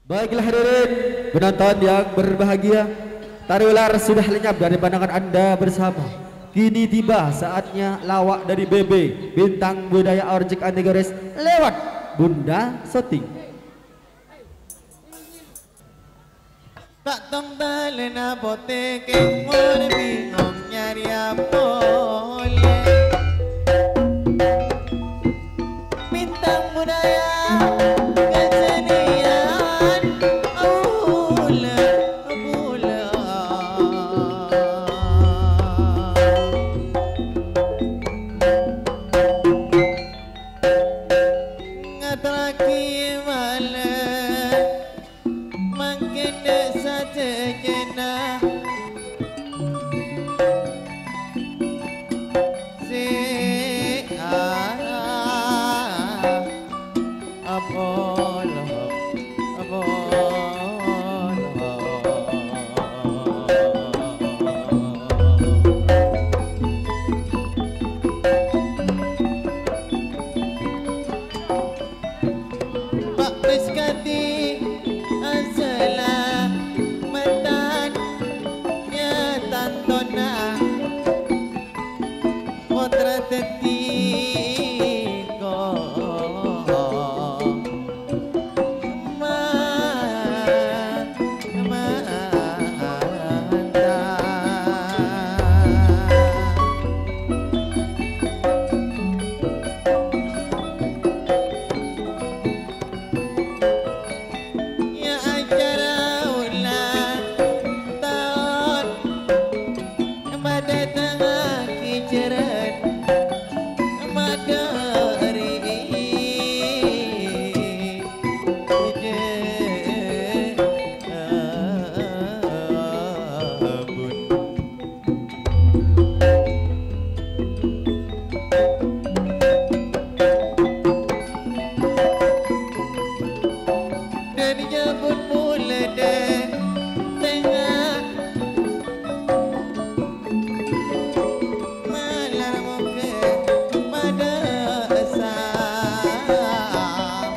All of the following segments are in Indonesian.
Baiklah hadirin penonton yang berbahagia, tari ular sudah lenyap dari pandangan Anda bersama. Kini tiba saatnya lawak dari BB Bintang Budaya Orjek Anegores lewat Bunda Soting. Tak tong talen apote que muere bingung nyari apa oleh Bintang Budaya kesenian Abula Abula ngatraki malam makin desa sejenak si Apollo Pak Miskati asalah metan ya tantona potra tetiko ya acara ulang tahun pada tengah kiceran madari dan jabut mula deh tengah malam muka pada asam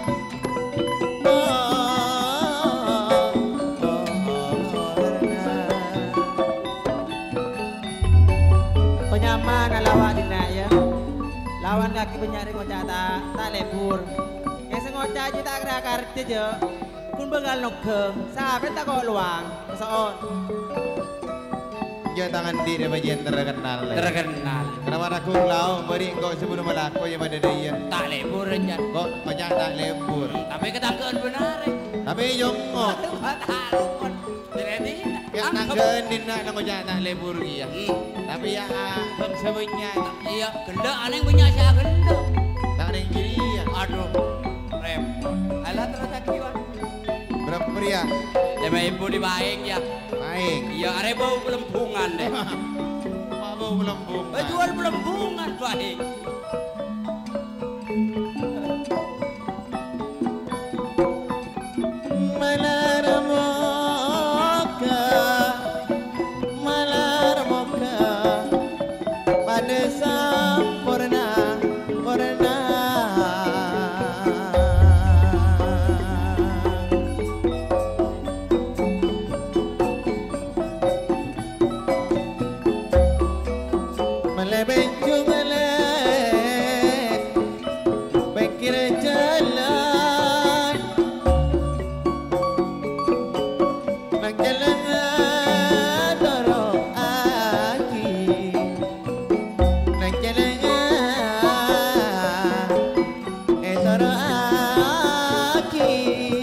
penyaman lawak dina ya lawan kaki penyari ngocak tak lebur yang sengocak aja tak kena kartu aja kun begal nogeng sampai tak kau luang kesoon Ya tangan diri bagian terkenal. Terkenal. Kenapa aku lau beri kau sebelum melaku yang pada dia. Tak lebur aja. Kok banyak tak lembur. Tapi ketakuan benar. Tapi jongkok. Taruhan. Jadi Yang nanggenin nak nak banyak tak lembur dia. Tapi ya bang sebenarnya iya, genda aneh punya saya genda. tak ada yang kiri ya. Aduh. Repot. Alah terus akibat. Berapa pria? Lema ibu di baik ya. Baik. Iya, are bau pelembungan deh. Mau melembung. Jual pelembungan baik. malar moka pada sampurna purna melebencu melek pikir jalan nang jalan doro aki nang jalan doro aki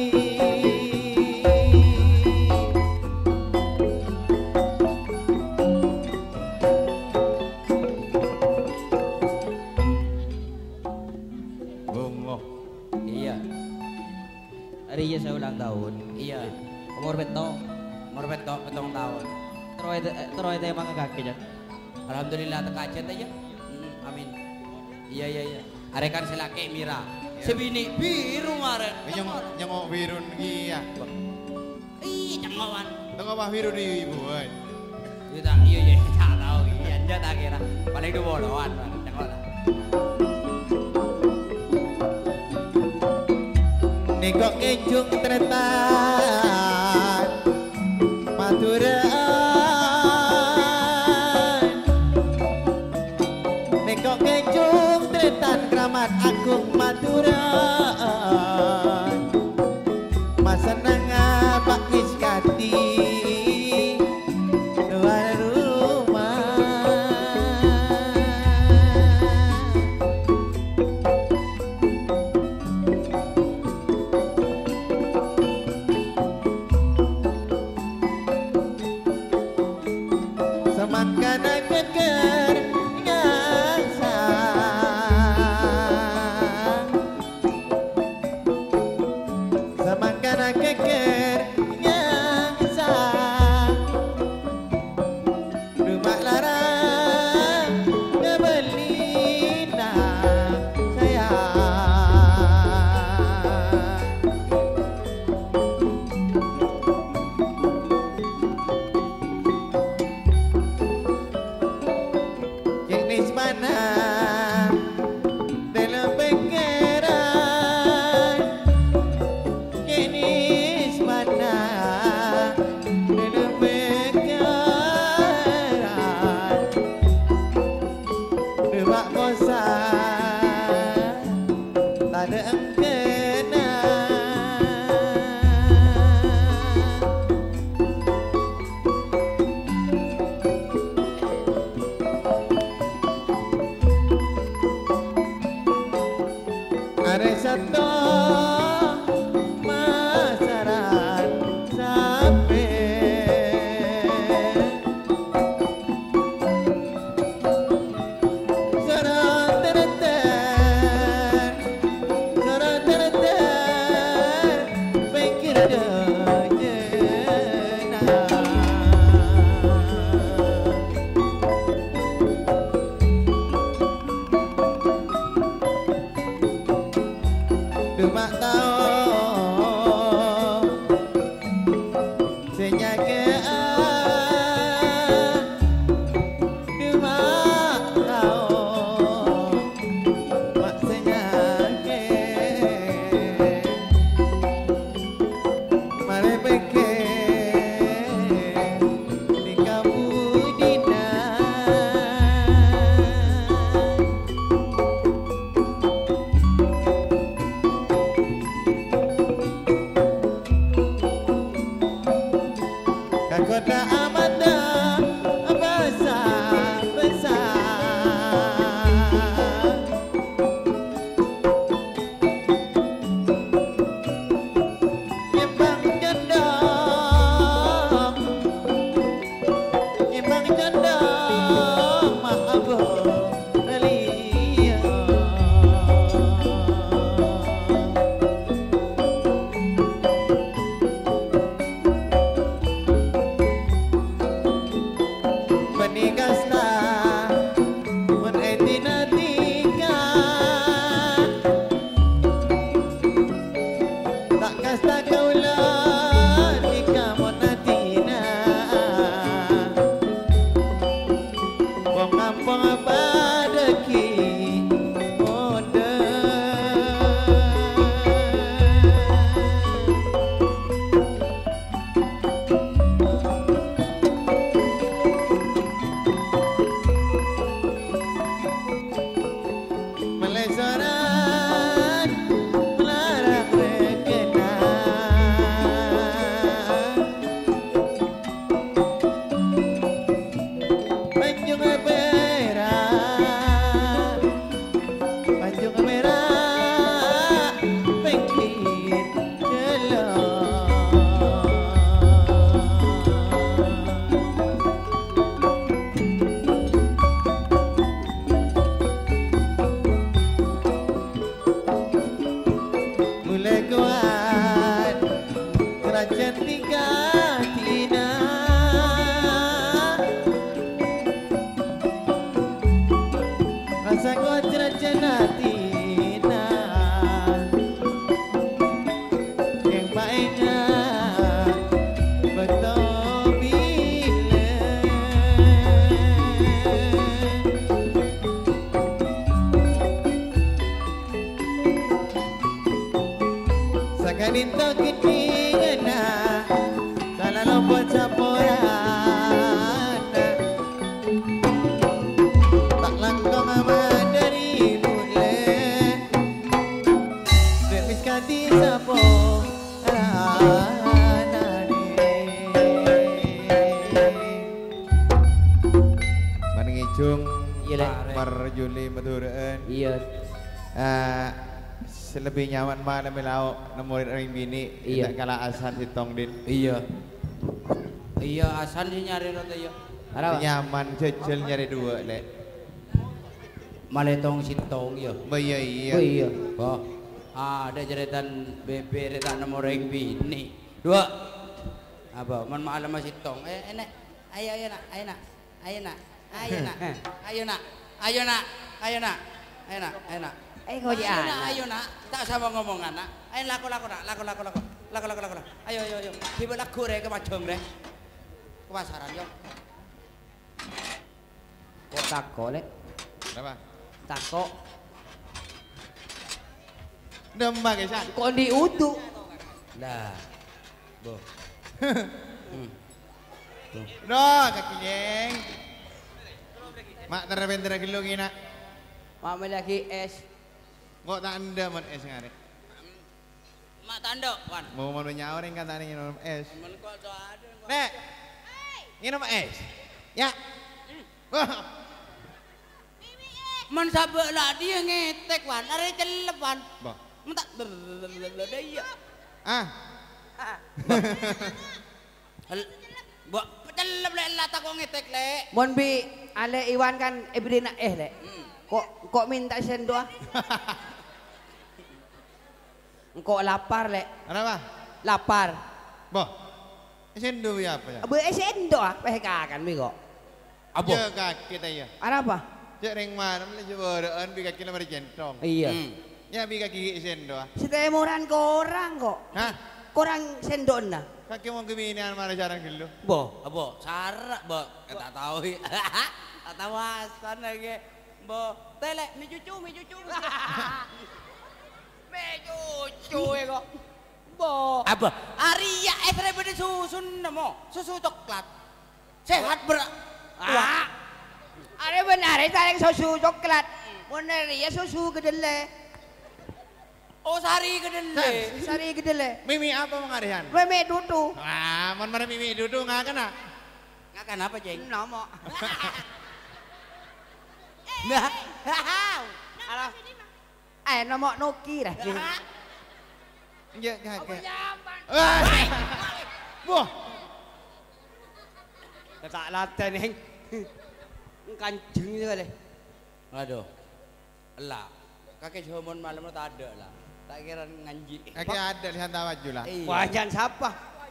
Bungo. Iya. Hari ini saya ulang tahun. Iya. Umur beto. Umur betok petong tahun. Terus itu emang kaki kan. Alhamdulillah tekacet aja. Amin. Iya iya iya. Are kan selake Mira. Sebini biru maren. Nyengok virun kia. Ih, cengowan. Tengok bah virun di ibu. Iya iya tak tahu. Iya, dia tak kira. Paling itu bodohan, tengok lah. Negok kejung ternyata seneng Pak Miskati luar rumah. Semakan keker ngasa, semakan keker ngasa, rumah larang ngebelina sayang. Jenis mana dalam pikiran, jenis mana dalam pikiran, dua bosan tak ada engkena. Ada satu masaran sampai sorot terter pikir jena. Dua tahun senyagaan, dua tahun mak senyagaan, mari pikir di kamu dina. Kota amanda besar besar, nyembang jendong, nyembang jendong maaf belia. Menikasta menetina tak kasta kaula nikah monatina wong kampung badeki mode. Melesoran melarang rekena, Tanjung Merah, Tanjung Merah, pengen jelong. Mulai kuat kerajaan tiga tina, rasa kuat kerajaan tina, yang baiknya betul bila Sakanito kini ngena salah lompat campuran, tak langkong aman dari mulai Dek miskati sapo Juli Maduraan. Iya. Selebih nyaman mana melau nemuin ring bini. Iya. Tidak kalah asan si Tong Din. Iya. Iya asan sih nyari rata ya. Arapa? Nyaman jejel nyari dua lek. Maletong sintong ya. Iya iya. Oh iya. Oh. Ada jeritan bebe retan nemu ring bini. Dua. Apa? Man maalam masih tong. Enak. Ayo nak. Ayo nak. Ayo nak. Ayo nak. Ayo nak. Ayo nak. Ayo nak. Ayo nak. Ayo nak. Kau jangan. Ayo nak. Tak sama ngomongan nak. Ayo laku nak. Laku. Ayo. Tiba laku re ke macam re. Ke pasaran yo. Kok tako le? Apa? Tako. Demba kesan. Kok diutuh? Dah. Bo. No, kaki geng. Mak terbentar kilo gina. Mak lagi es. Kok tak anda mon es ngare. Mak tanda kan. Mau nyawa orang kan tadi minum es. Men kok ada. Nek. Minum es. Ya. Men sabek lah dia ngetek wan. Are celep wan. Bah. Mentak dia. Bo celep le lah tak kok ngetek le. Mon bi ale Iwan kan Ibrina le. Kok minta sendok? Kok lapar le. Kenapa? Lapar. Boh. Sendu ya apa ya? Be sendok ah kan mi kok. Apa? Ya kaki ta ya. Apa? Cek ring mana mele jeboraan bi kaki lemari centong. Iya. Ya bi kaki sendo. Setemuran korang kok. Hah? Korang sendokna. Kaki mau kebinian mana jarang dulu. Bo. Apa? Sarak bo. Tak tahu. Tak tahu asan lagi. Bo. Tele mi cucu. Mi cucu kok. Bo. Apa? Arya esre bede susu nemo. Susu coklat. Sehat berak. Wah. Are benar taring susu coklat. Bener ya susu kedele. Oh sari kedele. Sari kedele. Mimi apa mengarihan? Meme dudu. Wah, mon mana mimi duduk nggak kena. Ngakan apa ceng? Nomo. Nah. Alah. Nomo Noki dah. Ya kaki. Wah. Tak latan heng. Kancing je kali. Aduh. Lah. Kakek Jomon malam itu tak ada lah. Tak kira nganji. Kaki ada lihat baju lah. Wajan siapa?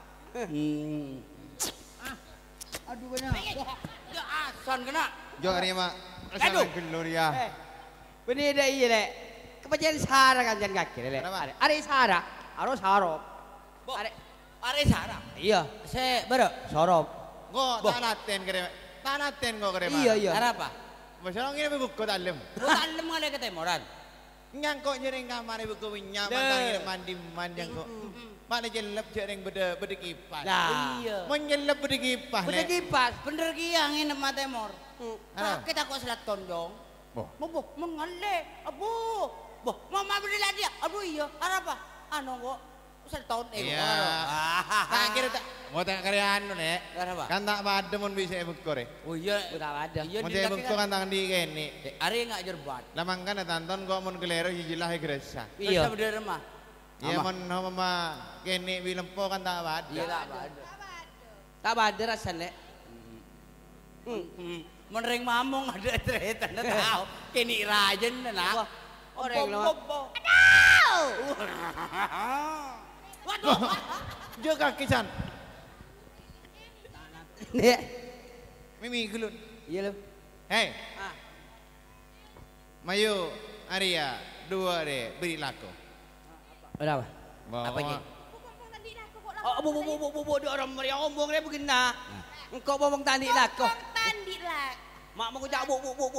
Aduh benar. Ya asan kena. Jo rima. Aduh. Gelur ya. Benih dah iya le. Kepajian Sarah kan jangan kaki le. Are Sarah. Aro sarop. Are Sarah. Iya. Se bero. Sorop. Kok tanaten kere. Tanaten kok kere. Iya. Ara apa? Masalah ini buku dalam. Bukan ngale ketemoran. Nyangkok nyering kamar buku minyak mantang mandi kok. Mana jelep jereng beda kipas. Nah. Iya. Menyelep beda kipas. Beda kipas. Bener ki yang nginep mah temor. Kita kok selat tonjong. Boh. Boh, mengale. Abu. Boh, mama beli lah dia. Aduh iya. Ara apa? Anu kok seton Iya. Tak kira tak. Mau tak karya anu nek. Ara apa? Kan tak pada mun bisa buku kore. Oh iya. Udah ada. Iya Mau di saya kaki buku kan tangan di kene. Ari enggak jerbat. Lamang kan tonton kok mun kelero jijilah geresa. Iya. Bener mah. Iya mon mama kene wilempo kan tak ada. Iya tak ada. Tak ada rasanya. Menering mamong ada cerita na tahu. Kini rajen na na. Orang lama. Waduh. Jaga kisan. Nih. Mimi gulun. Iya lo. Hei. Mayu Arya dua deh beri laku. Berapa? Apa ini? Oh, bu, dia orang meriang ngomong dia begini nak. Engkau ngomong tandi lah kau. Tandi lah. Mak mau kejak bu.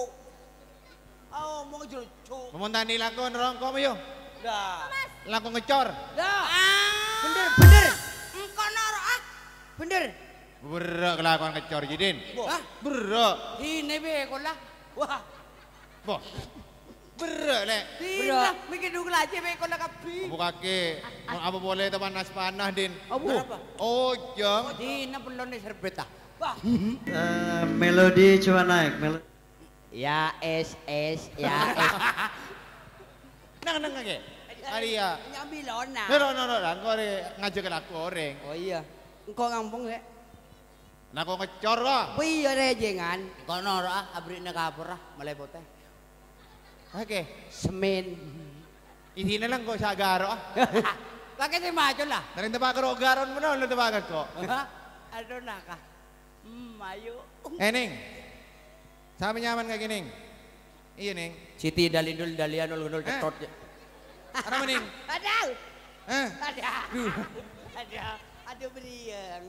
Oh, mau ngejucu. Pemontan di laku nerong kau mayu. Dah. Laku ngecor. Dah. Ah. Bener. Engkau noro ah. Bener. Berak kelakuan ngecor jidin. Hah? Berak. Ini be kolah. Wah. Boh. Berak lek. Tidak, mikir dulu aja be kolah kapi. Abu kaki. Apa boleh teman nas panah din. Abu. Oh jam. Dina pelon di serbet ah. Wah. Melodi coba naik. Ya es ya es. Nang kake. Ari ya. Nyambi lona. No, engko ngajak aku oreng. Oh iya. Engko ngampung rek. Nah kok ngecor kok. Piye rejengan? Kono ora abrine kapur ah melepote. Oke. Semen. Isine lang kok sa garo ah. Pakai si macon lah. Dari tempat karo garon mo na tebakan kok. Aduh nakah. Ayo. Ning. Sama nyaman kayak gini. Iya Ning. Siti dalindul dalian ulunul cetot. Apa Ning? Aduh. Eh? Aduh beriang.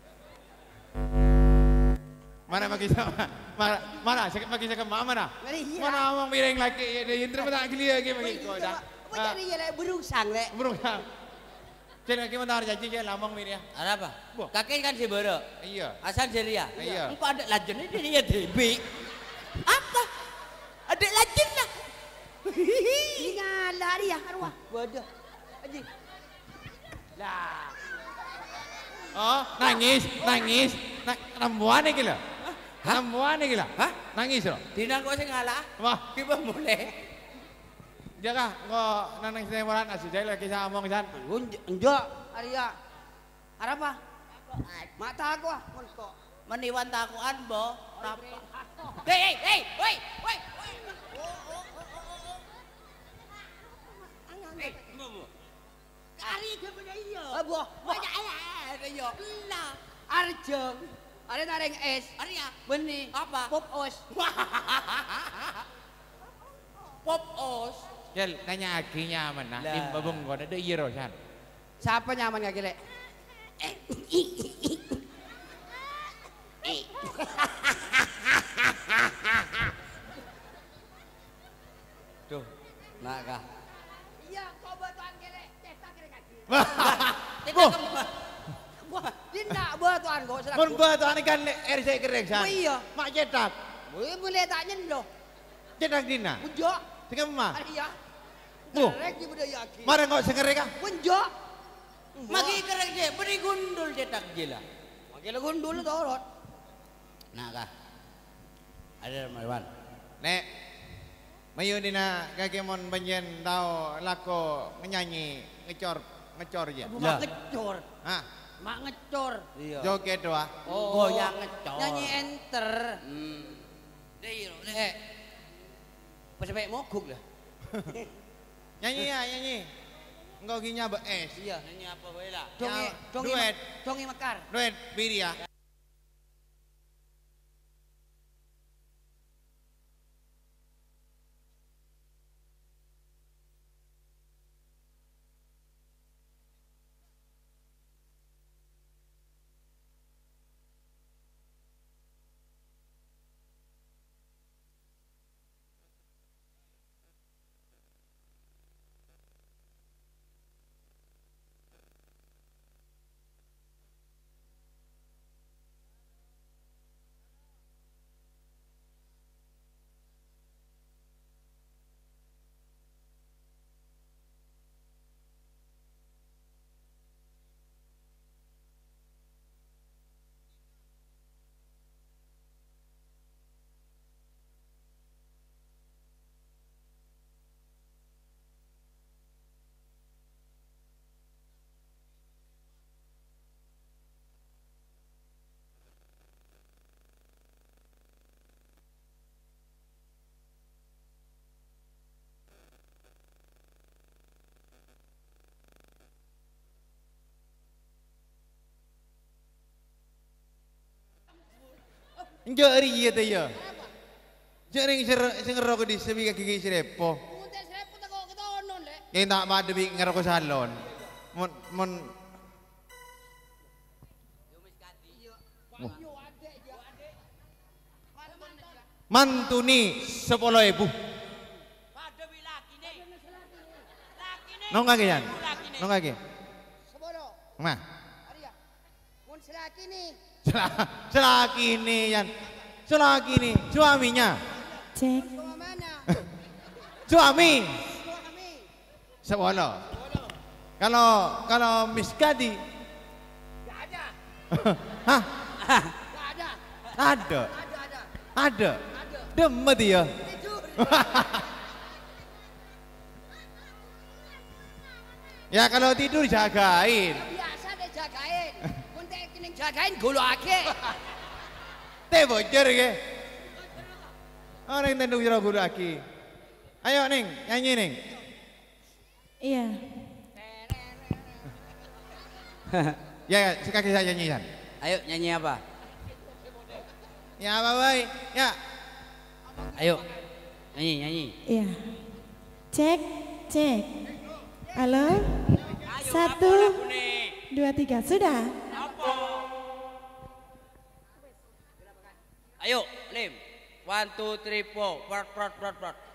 Mana bagi sama? Mana? Saya bagi saya ke mana? Mana awang mireng lagi? Ini terima tak gila lagi bagi kau dah. Apa jadi ya berusang le? Berusang. Jadi lagi mana janji je lamang mirya. Ada apa? Kakek kan si Boro. Iya. Asal Seria. Iya. Engkau ada lajen ini dia debi. Apa? Ada lajen lah. Ingat lari ya arwah. Bodoh. Aji. Lah. Oh, nangis. Nambuan ni gila. Nambuan ni gila. Hah? Nangis loh. Tinang kau sing ngalah. Wah, Tiba mulai. jaga kau nanang senemoran asyik jadi lagi sama ngomong san. Enjo Arya. Apa? Mata aku ah kok. Meniwan takuan bo. Apa? Hei, woi. Ari ke punya iya. Aboh, banyak ada yo. Lah. Arjeng. Are nareng es. Arya. Benih. Apa? Pop os. Pop os. Jel, tanya akhirnya mana? Lah. Di babung kau ada iro san. Siapa nyaman gak gile? Tuh, nakah. Iya, kau batuan gile. Cetak gile kaki. Oh, Tidak batuan kau selaku. pun buat tuan ikan RC kerek san. Oh iya. Mak cetak, Boleh tanya loh. cetak dina. Bunjo. Tengah mama. Arya. Oh. Kerek di budaya aki. Mara kau sengerek ah? Bunjo. Magi kerek je, beri gundul cetak gila. Makanya gundul dorot. Nakah. Ada Marwan. Nek, mayu dina kakemon banyen tau lako nyanyi ngecor je. Mak ngecor. Hah, Mak ngecor. Iya. joget doa. Goyang ngecor. Nyanyi enter. Deo, Sampai mogok lah. Nyanyi ya, nyanyi. Engkau ginya bees. Iya. Nyanyi apa bae lah. Duet. Dongi mekar. Duet, biri ya. Njeri iya teh ya. Jering sing ngerokok di sebi kaki sirepo. Muntes repot aku ketonon le. Yang tak ada bi ngerokok salon. Mon mantuni 10.000. Pada bi laki nih. Nong kaki yan. Nong kaki. Sebodo. Mah. Arya. Mun selaki nih. Selaki ini yan. Selaki ini suaminya. Sama mana? Suami. Suami. Sebodo. Kalau Miss Kadi. Gak ada. Hah? Gak ada. Ada. Ada. Ada. Ada. Demet ya. Ya kalau tidur jagain. Biasa deh jagain. Kuntek kini jagain gulu ake. Teh bocor ke. Orang tendung jero guru aki. Ayo Ning, nyanyi Ning. Iya. Ya, sekali saya nyanyi. Ayo nyanyi apa? Ya apa boy? Ya. Ayo nyanyi nyanyi. Iya. Cek, cek. Halo? 1, 2, 3, sudah? Ayo Lim. 1, 2, 3, 4.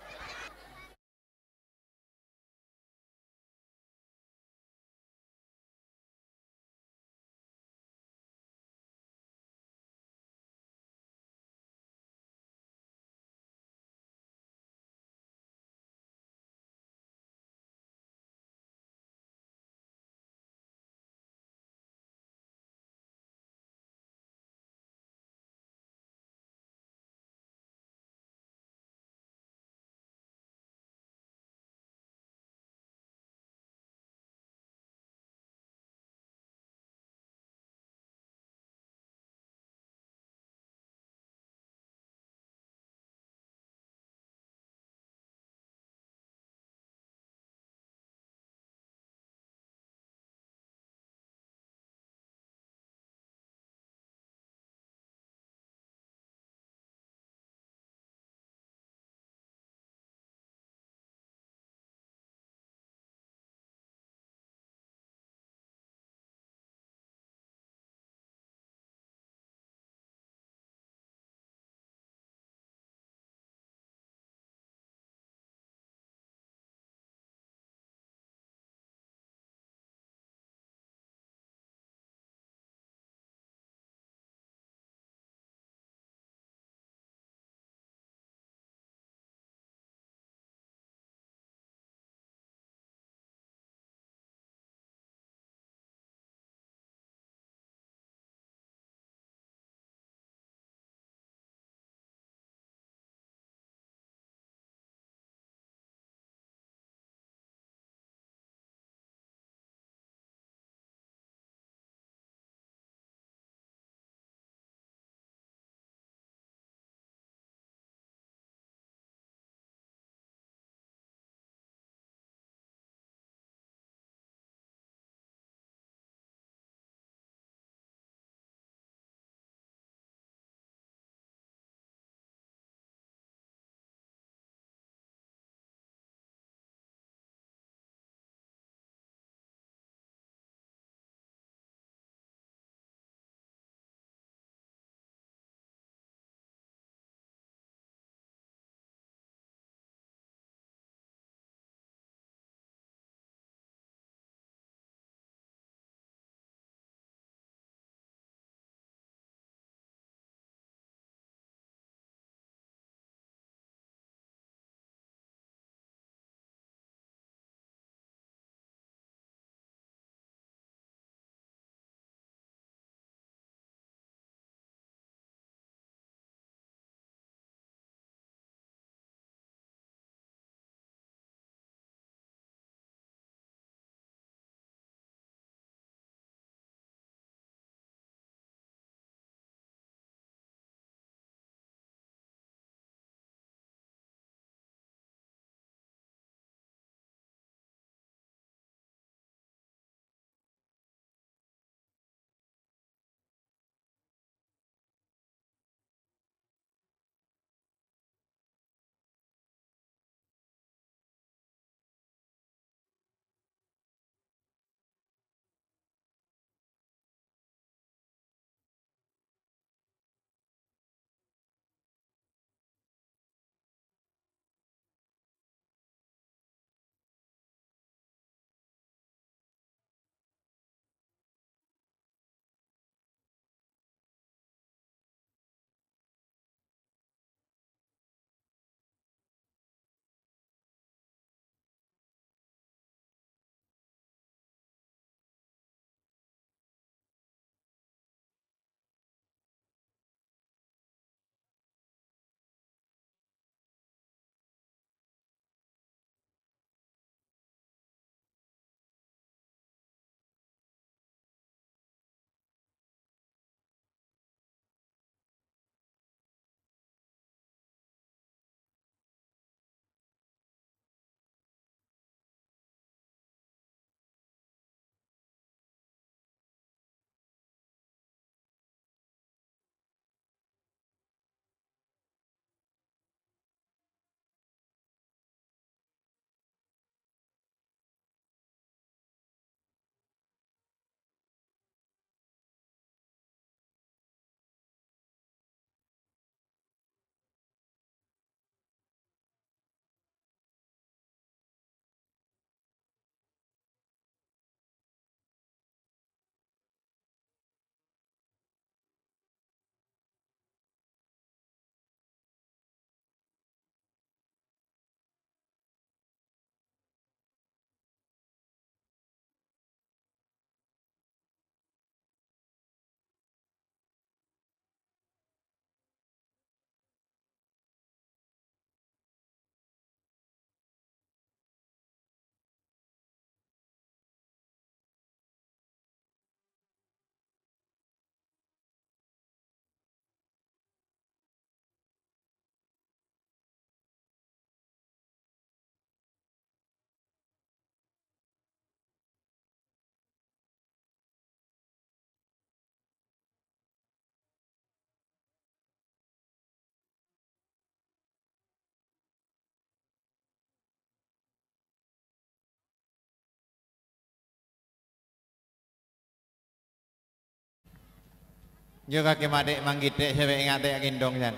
Yo kaki madek manggite sampai ingat ya gendong kan.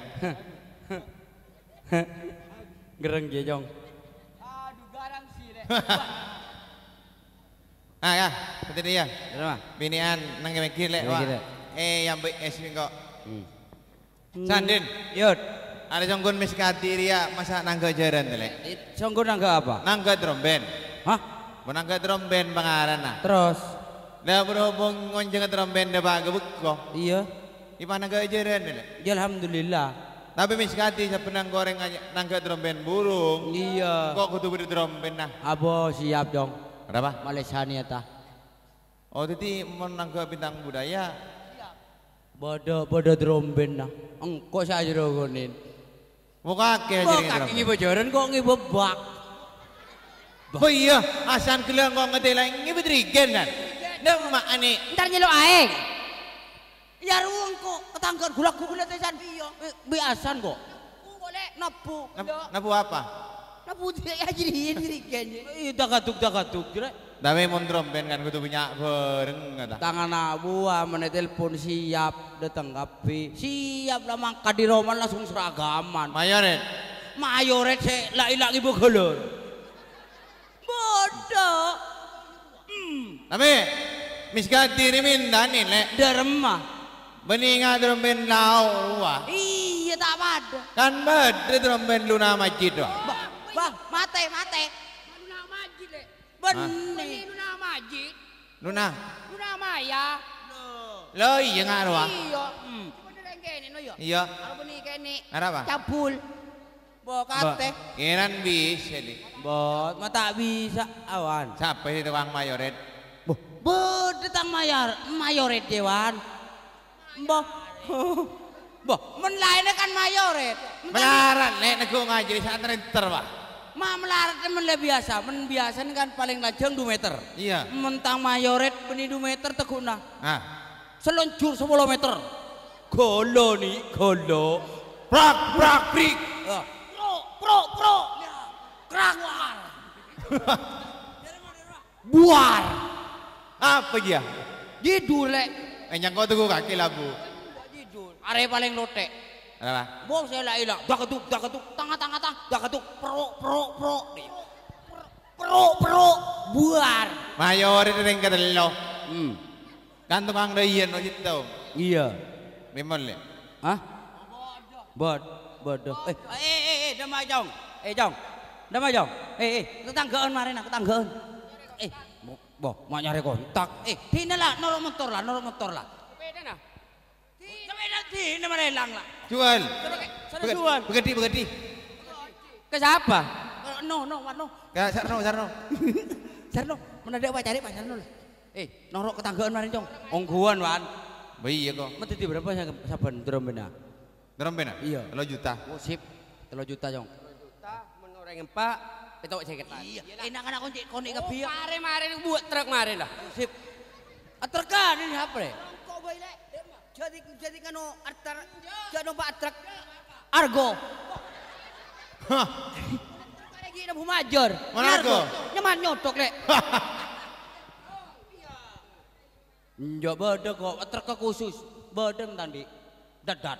Gereng dia jong. Aduh garang sih rek. Ah ya, betul dia. Berapa? Binian nang mikir lek wah. Yang baik es kok. Sandin. Yud. Ada songgon miskati dia masa nangga jaran lek. Songgon nangga apa? Nangga dromben. Hah? Menangga dromben pangaran nah. Terus? Dah berhubung ngonjeng dromben dah baga bukko. Iya. Ipa nangga jaran lek. Ya alhamdulillah. Tapi miskati sa penang goreng nangga dromben burung. Iya. Kok kudu beri dromben nah. Abo siap jong. Kenapa? Malaysia nih ta. Oh tadi menangga bintang budaya. Bodo dromben nah. Engko saja rogonin. Muka ke Kok jadi kaki ngibojoran kok ngibebak. Oh iya, asan kelang kok ngeteleng ngibedrigen kan. Nang mak ani. Ntar nyelok aeng. Ya ruang kok ketanggan gulak-gulat tesan iya. Biasan kok. Boleh napu. Nabu apa? Napu dia jirigen. Dagatuk jere. Dami mondromben kan kudu punya bareng kata. Tangan abu amane telepon siap datang kape. Siap lah mangka di Roman langsung seragaman. Mayoret se laki-laki begolor. Bodoh. Tapi miskati rimindanin lek. Derma. Beninga dromben lau wah. Iya tak ada. Kan bade dromben luna majid wah. Bah, mate. Luna majid le. Benih. Luna majid. Luna. Luna maya. Lo iya ngaruh wah. Iya. Coba dereng kene no yo. Iya. Kalau benih kene. Apa? Cabul. Bokate. Kiran bisa di. Bot, mata bisa awan. Siapa sih tukang mayoret? Bedetang mayoret dewan. Boh. Boh, men lainnya kan mayoret. Melarat lek nego ngaji di santren terwah. Melarat men le biasa, men biasa kan paling lajeng 2 meter. Iya. Mentang mayoret benih 2 meter teguna. Nah. Seluncur 10 meter. Golo nih, golo. Prak prik. Pro. Krak. Buar. Apa dia? Jidul lek. Yang kau tunggu kaki labu. Jidul. Are paling lotek. Apa? Bos saya lah ilang. Dakatuk. Tang. Dakatuk. Pro. Buar. Mayoret ring kadalo. Kan tukang dayen no jito. Iya. Memang le. Hah? Bodoh. Damai jong. Jong. Damai jong. Ketanggaan mari nak ketanggaan. Boh, mak nyari kontak. Dina lah, norok motor lah. Sepeda nah. Sepeda dina marelang lah. Jual. Sana jual. Begedi. Ke siapa? No. Ya Sarno. Sarno, mana ada apa cari Pak Sarno? Norok ketanggaan mari jong. Ongguan wan. Iya kok. Mesti di berapa saben drombena? Drombena? Iya. 3 juta. Oh sip. 3 juta jong. 3 juta menoreng empak. Petok ceketan. Iya. Enak kan aku konik kebiak. Mare buat truk mare lah. Sip. Aterkan ini apa deh? Kok bae lek. Jadi kanu arter. Jadi Pak truk. Argo. Hah. Lagi na bumajer. Mana Argo? Nyaman nyotok lek. Njok beda kok, truk khusus. Bedeng tadi. Dadat.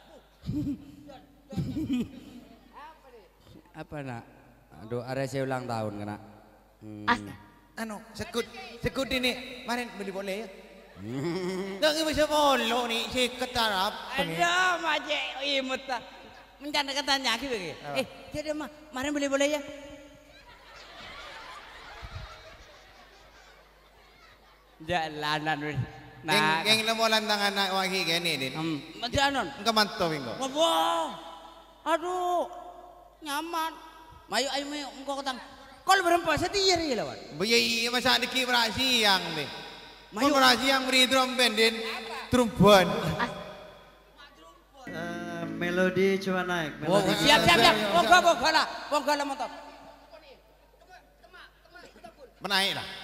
Apa nak? Aduh, saya ulang tahun kena. Anu, sekut ini kemarin beli boleh ya? Nggak bisa bolo nih, sikat tarap. Ada maje imut tak. Mencanda katanya aku begini. Jadi mah, kemarin beli boleh ya? Jalanan weh. Nah, yang lemo lantangan nak wangi gini din. jalanan. Engkau mantau minggu. Wah, aduh, nyaman. Mayu ayo mayu engkau ketang. Kalau berempat setir ya lawan. Iya masa ada kibra siang deh. Mayu siang beri drum band din. Trombon. Melodi coba naik. Oh, siap. Ponggo lah motor. Menaik lah.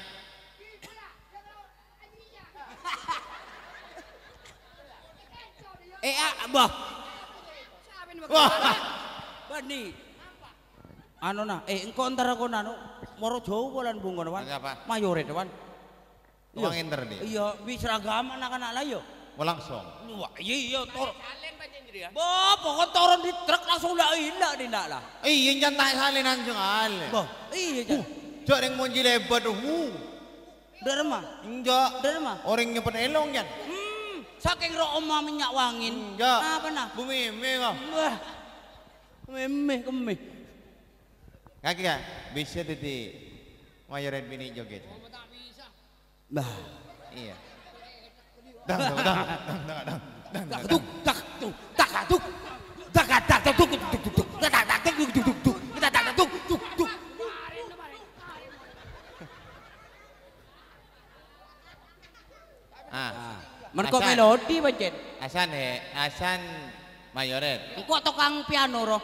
Abah. Wah. Bani. Anu nah, engkau antara kau nanu, moro jauh bulan bunga wan. Apa? Mayoret wan. Uang enter nih. Iya, bisa seragam anak-anak lah yo. Oh langsung. Wah, iya turun. Bo, pokok turun di truk langsung ndak ilang dindak lah. Iya jangan tak salinan jungal. Bo, iya jan. Cok yang mau jilebat Derma. Enggak. Derma. Orang nyepet elong kan. Saking ro omah minyak wangin. Enggak. Apa nah? Bumi kau. Wah. Memeh kemeh. Kaki kan bisa tadi mayoret bini joget. Bah. Iya. Dang. Merko melodi pancen. Asan mayoret. Engko tukang piano ro.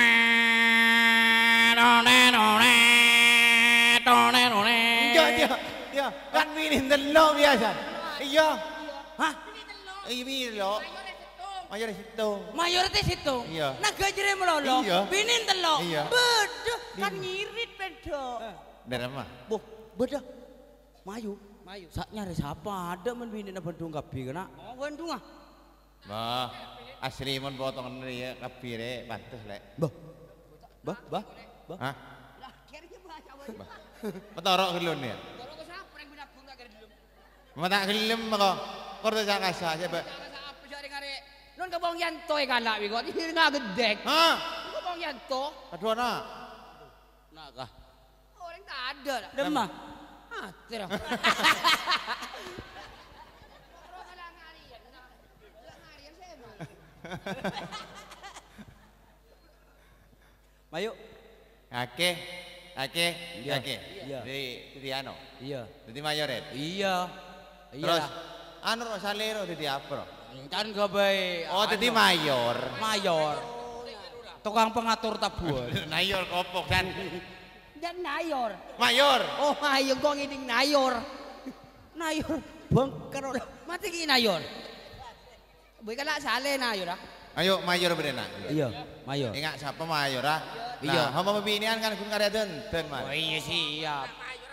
Dia kan bini telo biasa. Iya. Hah? Iya bini lo. Mayoret situ. Mayoritas itu. Iya. Naga jere melolo. Iya. Binin telo. Iya. Bedo kan ngirit bedo. Darama. Boh, bedo. Mayu. Sak nyari siapa ada men bini na Bandung kapi kena. Oh, Bandung ah. Bah, asli mon potongan dia kapire pantes lek. Bah. Hah? Petorok gelun ya. Mata gelem kok. Kordo jakasa coba. Non kabong yanto e kana wi kok ini nga gedek. Hah? Kabong yanto. Aduh na. Nakah. Orang tak ada. Demah. Ah, tira. Mayu. Ake. Iya. Di ano? Iya. Di mayoret. Iya. Terus anu salero di apa? Kan gawe. Oh, di mayor. Tukang pengatur tabur. Mayor kopok kan. Dan nayor. Mayor. Oh, ayo kok ngiding nayor. Nayor bengker. Mati ki nayor. Boy kala sale nayor ah. Ayo mayor berenang. Iya, mayor. Ingat siapa mayor ah? Iya. Nah, hamba pembinian kan kun karya denten man. Oh iya siap.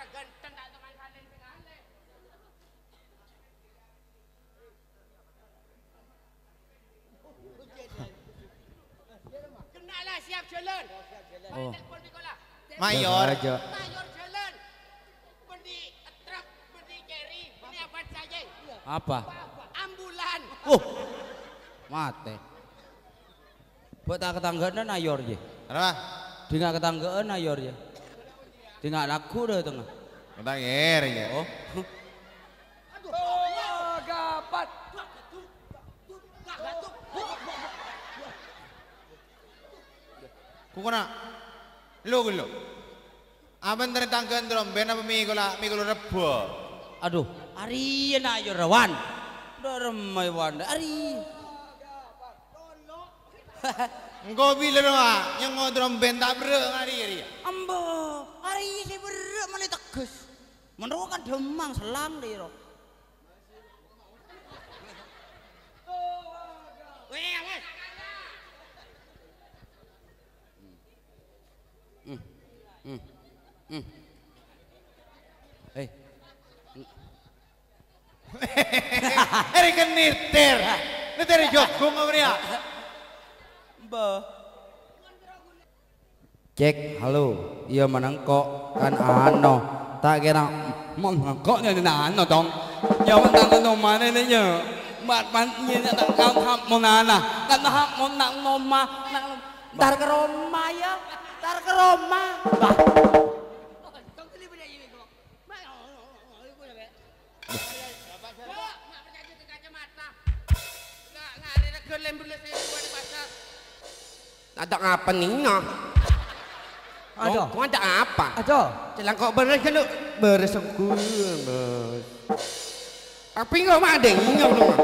Kenalah siap jalan. Oh. Mayor. Mayor jalan. Beli truk, beli carry, ini apa saja? Apa? Ambulan. Mate. Buat tak ketanggaan nayor je. Apa? Dengan ketanggaan nayor je. Dengan laku dah tengah. Kita ger ya. Oh. Oh, gapat. Kukuna. Lu. Aban dari tanggan drum ben apa migolo rebo. Aduh, ari nayor rawan. Dormai wanda ari. Engkau bila doa yang ngodrom ben tak bereng hari. Ambo, hari si berak mana tegas. Menurut kan demang selang deh ro. Hei. Hari kan niter jokung apa dia? Cek, halo. Iya menengkok kan ano. Tak kira menengkoknya ni ano dong. Ya mentang no mana ni ya. Mat ni tak kau hap monana. Kan hap monang noma. Tar ke Roma ya. Tar ke Roma. Bah. Ada apa nih? Ada. Kau ada apa? Ada. Celang kau beres kan lu? Beres aku. Tapi nggak ada nyok dong.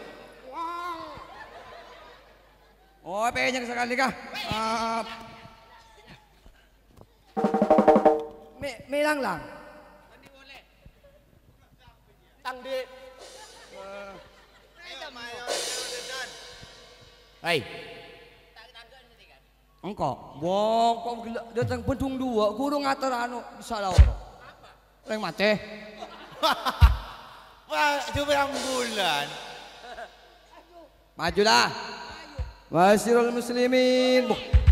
Oh, penyek sekali kah? Melang lang. Tang di. Hei. Engkau, wah, kau gila datang Bandung dua, kurung ngatur anu salah orang. Leng mate. Wah, itu berang bulan. Majulah. Masyarul muslimin.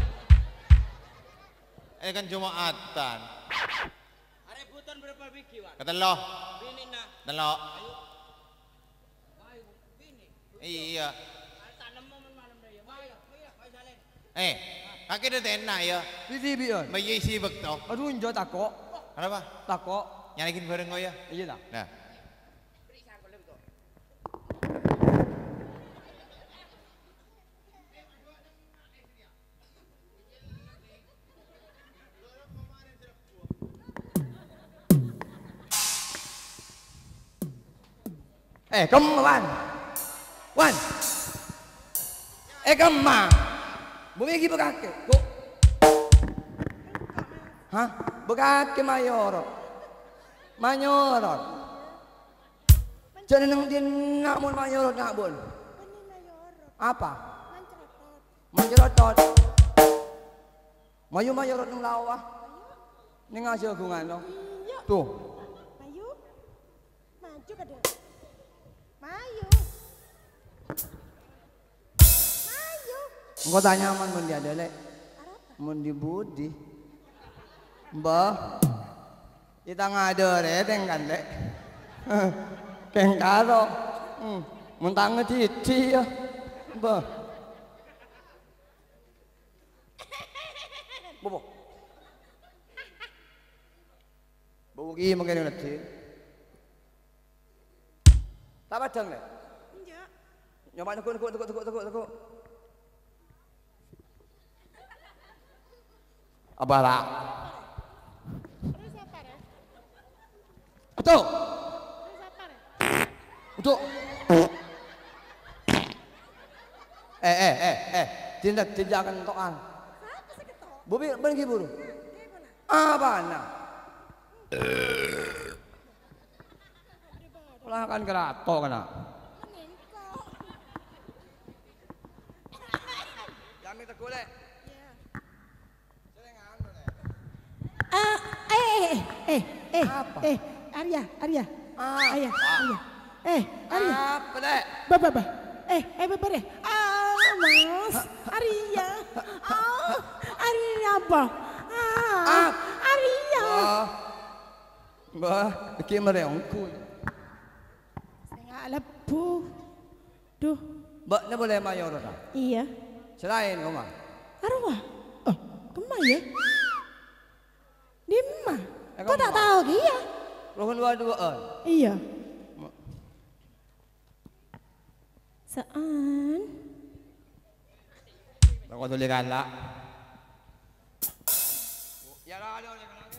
Kan Jumatan. Rebutan berapa biji, Wan? Ketelo. Bini nak. Telo. Iya. Kaki dia tenak ya. Bidi biar. Bayi sibuk tau. Aduh, enjo takok. Kenapa? Takok. Nyalikin bareng kau ya? Iya lah. Nah. Kamu Wan. Wan. Kamu. Bumi lagi berkaki. Hah? Berkaki mayorot. Mayorot. Jangan nang dia nak mun mayorot nak bol. Apa? Mancerotot. Mayu mayorot nang lawa. Ning aja gungan lo. Tuh. Mayu. Maju kada. Mayu. Mayu. Engkau tanya man mun dia ada lek. Mun di budi. Mbah. Kita ngada reteng kan lek. Keng karo. Mun tangan cici ya. Mbah. Bobo. Bobo ki mungkin nanti. Tak padang lek. Enggak. Nyoba tekuk. Abara. Terus apa ya? Betul. Terus apa ya? Betul. Tidak akan tokan. Apa sih ketok? Bobi pergi buru. Gimana? Apa nak? Pulang akan kerato kena. Meningkok. Kami tergolek. Apa? Arya. Arya. Apa? Arya. Apa dek? Baba. Baba deh. Mas. Arya. Arya apa? Arya. Mbah, iki mereongku. Setengah lebu. Duh. Mbak, ni boleh mayor tak? Iya. Selain rumah. Arwah. Oh, kemana ya? Dimana? Eh, Kau tak kemana? tahu dia? Rohon dua-duaan. Iya. Saan? Aku tulis galak. Ya lah, ada.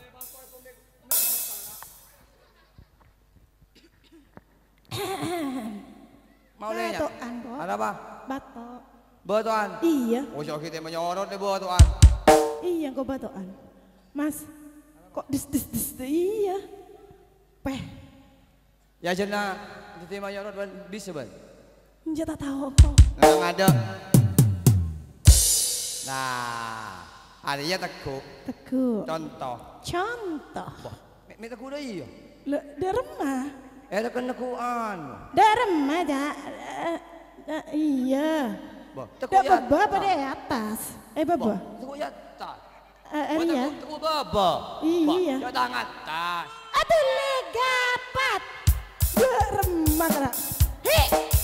Mau nanya? Batoan, Bo. Ada apa? Batok. Batuan. Iya. Oh, so kita menyorot ni batuan. Iya, kau batoan. Mas, kok dis. Iya. Peh, Ya jena, kita menyorot bisa ban. enggak tak tahu kok. Nang ada. Nah, ada ya tekuk. Teguh. Contoh. Contoh. Mi tekuk dah iya. Le, di rumah. Ada kena kuan. Di rumah, iya. Bah, Dak baba pada atas. Baba. Tekuk ya tak. Iya. Tekuk baba. Iya. Ya tangan atas. Aduh legapat. Di rumah kena. Hi.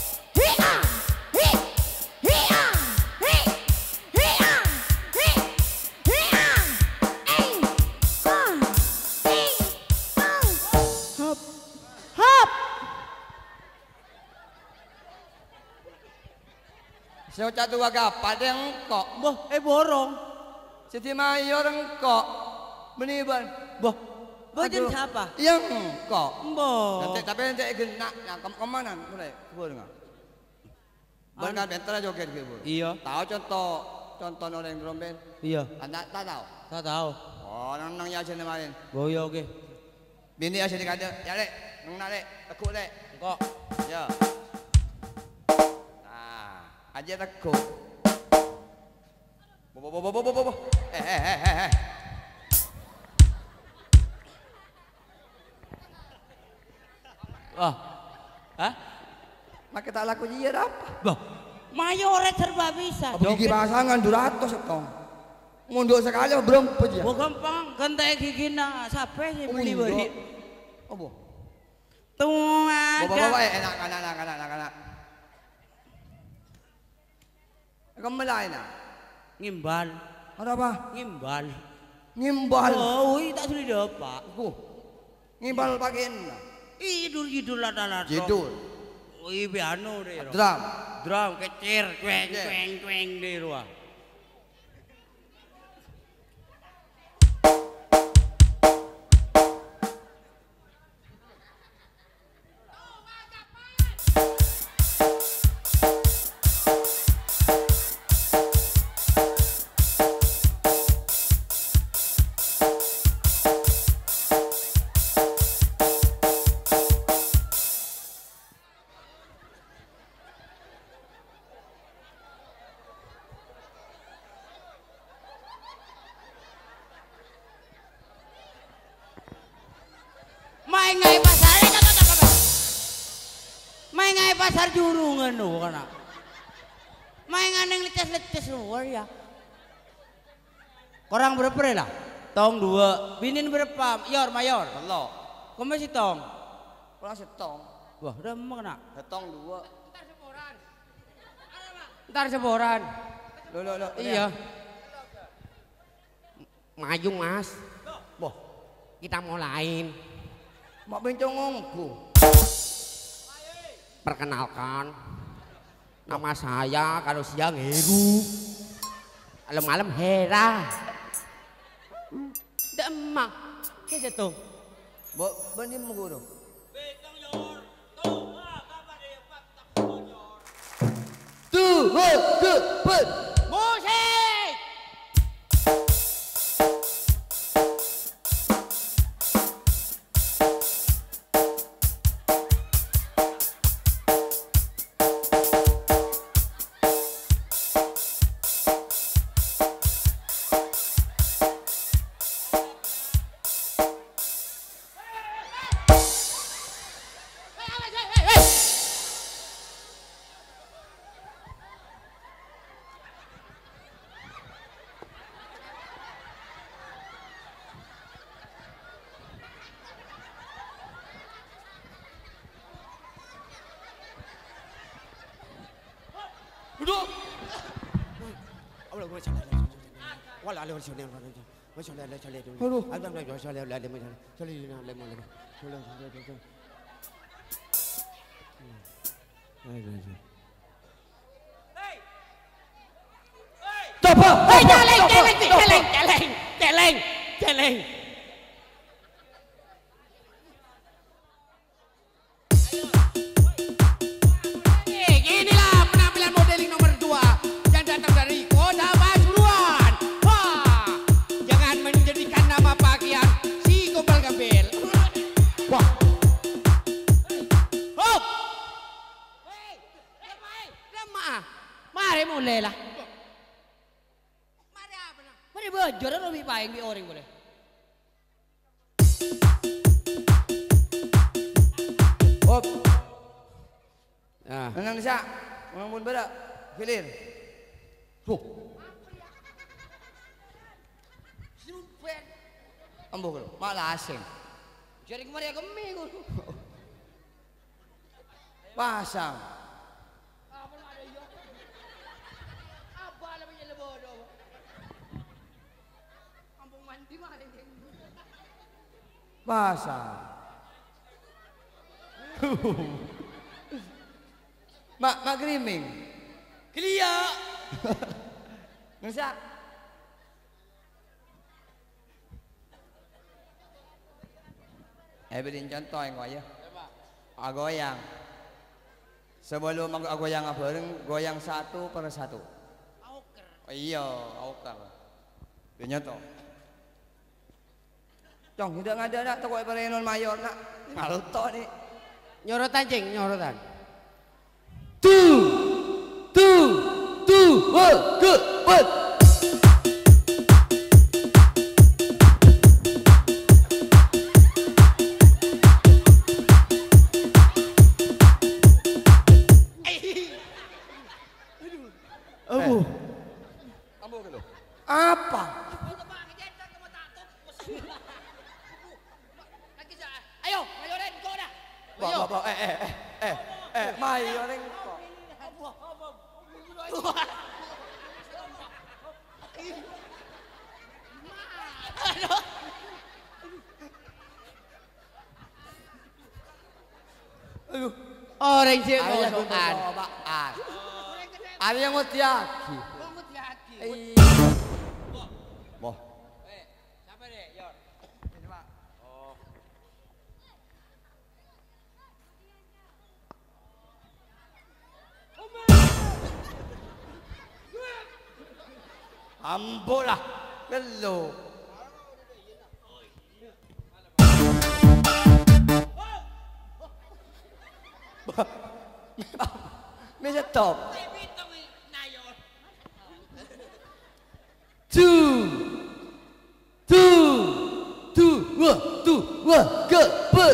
Saya catu agak pada engkau. Boh, borong. Siti mayor engkau. Meniban. Boh, bojen siapa? Yang engkau. Boh. Nanti tapi nanti kena kemana? Mulai kebun enggak? Berkat bentar joget kebun. Iya. Tahu contoh orang trompet? Iya. Anak tak tahu. Tak tahu. Oh, nang ya sini main. Boyo oke. Bini asyik dikata, ya lek, nang lek, tekuk lek. Kok. Ya. Nah, aja tekuk. Bo. Wah. Hah? Maka tak laku dia apa? Boh. Mayore serba bisa. Gigi pasangan 200 setong. Mundur sekali berempet ya. Oh gampang, gantai gigina. Siapa sih beli beri? Apa? Tuan. Bapak-bapak enak anak. Kamu lain ah? Ngimbal. Ada apa? Ngimbal. Ngimbal. Oh, tak sudah dapat. Ngimbal pakein. Idul lada. Jidul. Oh, piano deh. Drum kecil, kueng di luar. Main ngai pasar jurungan nu kana. Main nganeng leces luar ya. Korang berapa lah? Tong 2. Binin berapa? Mayor. Telo. Kau masih tong? Pulang setong. Wah, udah mau kena. Setong 2. Ntar seboran. Lo. Iya. Maju mas. Boh, kita lain. Mak bencong ngongku. Perkenalkan, nama saya kalau siang Heru, malam Hera. Demak, kayak gitu. Benih mengguru. Tuh, musik. Celeng. Inilah penampilan modeling nomor 2 yang datang dari Kota Pasuruan. Wah, jangan menjadikan nama pakaian si Gombal Gambel. Wah. Hop. Lemah. Mari mulai lah. Mari apa nak? Mari belajar lebih baik di orang boleh. Hop. Nah. Nang Nisa, ngomong beda, kilir. Tuh. Ambo kalau malah asing. Jadi kemarin kemi gue. Pasang. Apa namanya lebodo? Kampung mandi mah ada yang Pasang. Mak griming. Kelia. Nisa. Beliin contoh yang ya. Agoyang. Sebelum agoyang bareng, goyang 1/1. Auker. Oh iya, auker. Dia nyoto. Cong, tidak ada nak toko perenon mayor nak. Ngalto nih. Nyorotan cing, nyorotan. Good. goreng sih Ayah sosokan. cobaan. Ada yang mau tiaki. Boh. Siapa deh, Yor? Ambo lah. Gelo. Meja top. Ke ber.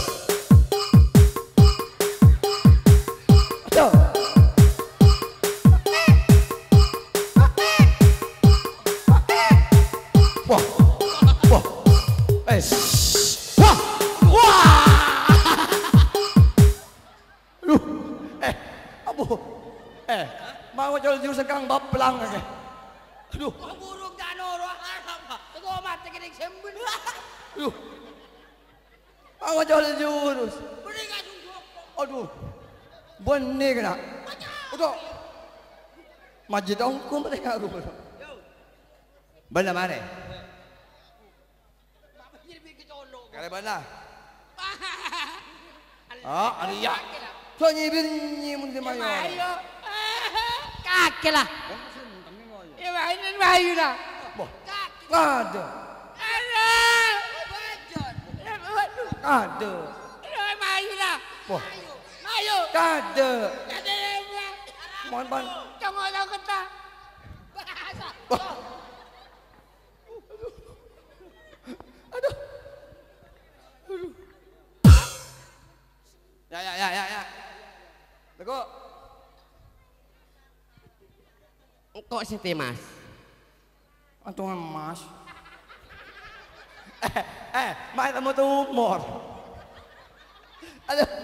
Wah, wah, wah, wah, aduh, abu, mau jual jurusan kang baplang aja, aduh, Burung danoro apa? Kau mati kena sembun. aduh, mau jual jurus, Beri kasih gua. aduh, benih kena, aduh, majid ongkum mereka aduh, benar mana? Kali mana? Ah, Arya. So nyibirnya mun di mayo. Ayo. Kakek lah. Ya mainin bayu lah. Boh. Ada. Ada. Ada. Bayu lah. Boh. Ayo. Ada. Ada yang Mohon ban. Jangan tahu kata. Boh. Aduh. Aduh. Ya. Teko. Kok sih mas? Antungan mas. Mai temu tumor. Aduh.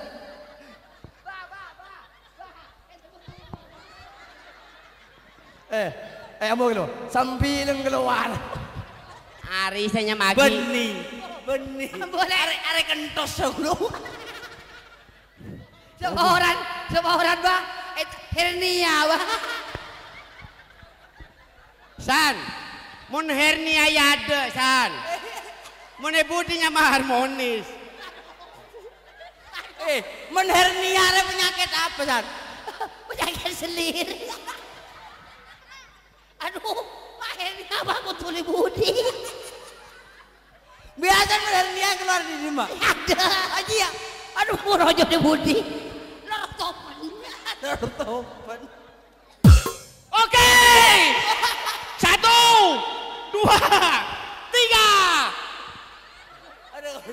Amo lo. Sambilang keluar. Arisanya magi. Benih. Boleh are kentos dulu. Sepahoran ba? Hernia ba? San, mun hernia yade san. Mun budinya mah harmonis. Mun hernia ada penyakit apa san? Penyakit selir. Aduh, Pak hernia apa tuli budi? Biasa mun hernia keluar di rumah. Ada aja ya. Aduh, murojo di budi. Lortopan. Oke. 1, 2, 3. Aduh.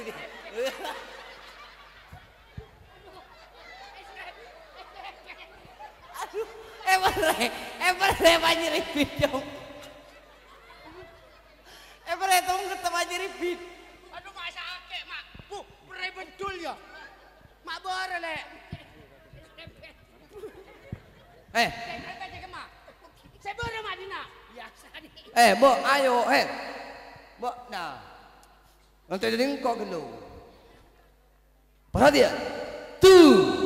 Everre banyak ribit dong. Everre tunggu ketemu aja ribit. Aduh masa ake mak. Bu, berai betul ya. Mak bare le. Saya bare mak dina. Biasa nih. Bo, ayo, Bo, nah. Nanti dia kok gelo. Perhatian. Tuh.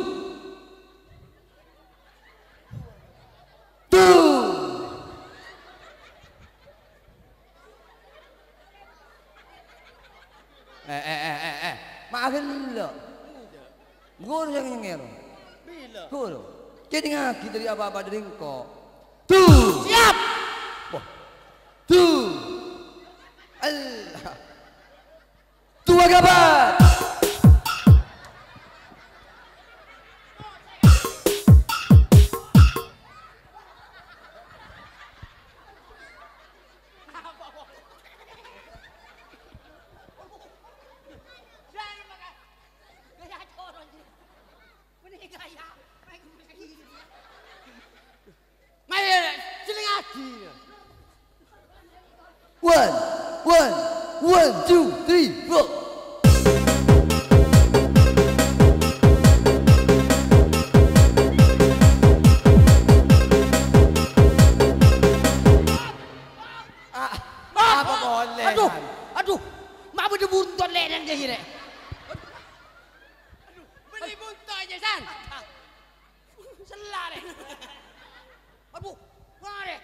Maafin lo. Guru yang ngero. Guru. Jadi ngaki dari apa-apa dari engkau. Tuh. Siap. Tuh. Allah. Tua gabat. One, 2, 3, 4. Aduh, mare.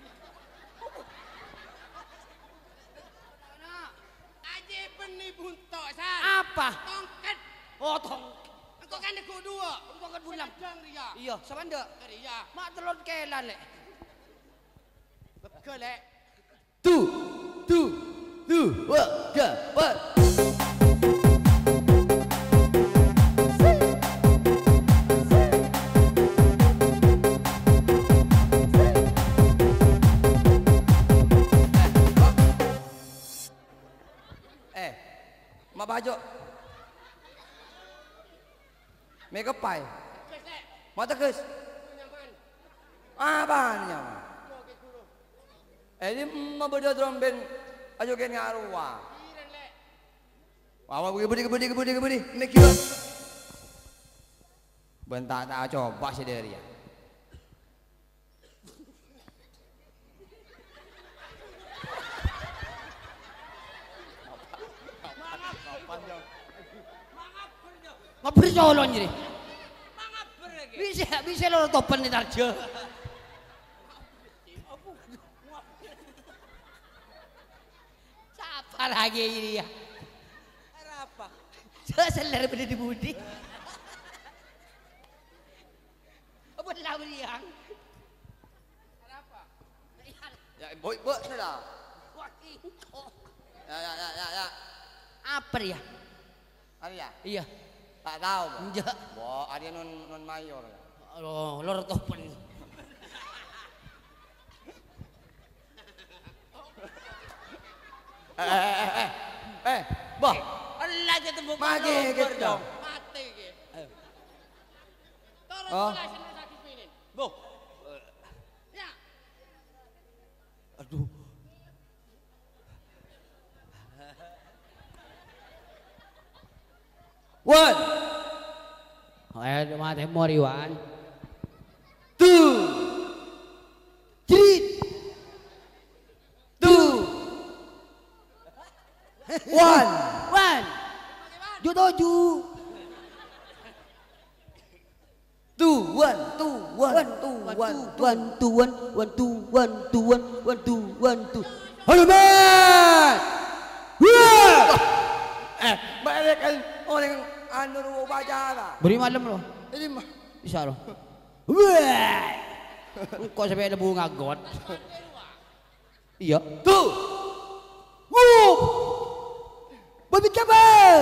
Aje beni buntok san. Apa? Tongkat. Oh, tong. Engkau kan deku dua. Tongkat bulam. Sedang dia. Iya, sabanda. Dia. Mak telur kelan lek. Bekel lek. Mak bajo. Mega pai. Mak teges. Apanya? Ini mabeda dromben ajo ken ngaruwa. Wawa kebudi. Mek yo. Bentar tak coba sendiri ya. Ngapur colon jadi. Bisa lo topan di tarjo. Siapa lagi ini ya? Apa? Seler pada di budi. Apa lawan yang? Apa? Ya, boy, sudah. Ya. Apa ya? Arya? Iya. Tak tahu. Enggak. Bo, Arya non mayor. Oh, lor topen. Bah. Allah jatuh tembok. Mati gitu. Mati gitu. Turun kelas ini sakit pinin. Bo. Ya. Aduh. One. Ayo mati mori one. Two. Three. Two. One. Jutoju. Two. Haluman. Balik kan orang anu upacara. Beri malam lo. Ini mah bisa lo. Wah. Kok sampai ada bunga god. Iya. Tuh. Wuh. Babi kabel.